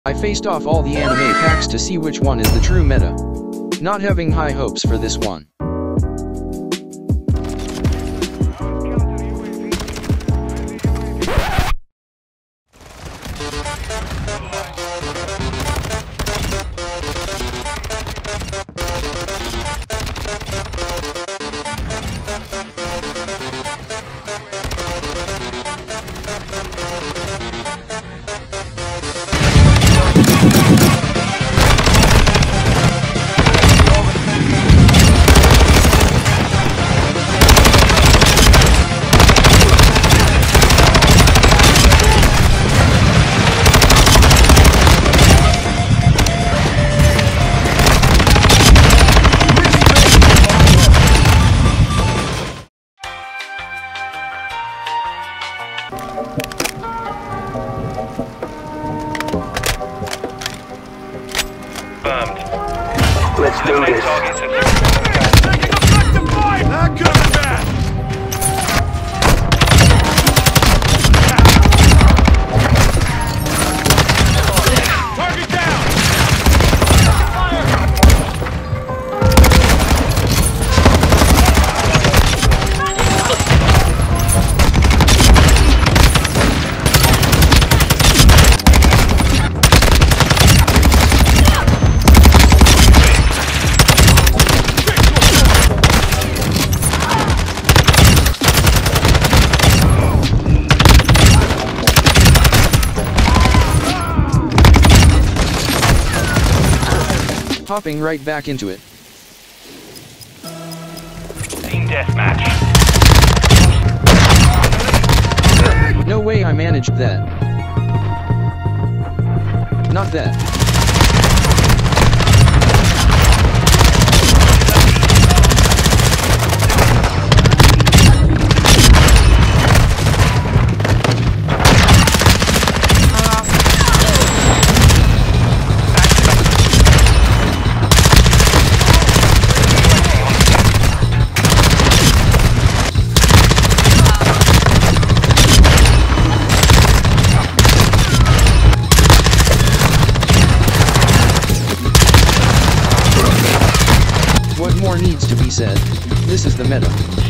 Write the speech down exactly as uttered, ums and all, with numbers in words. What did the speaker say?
I faced off all the anime packs to see which one is the true meta. Not having high hopes for this one. Let's do this. Taking effective fire! Not coming back! Target down! Hopping right back into it. Team deathmatch. No way I managed that. Not that. What more needs to be said? This is the meta.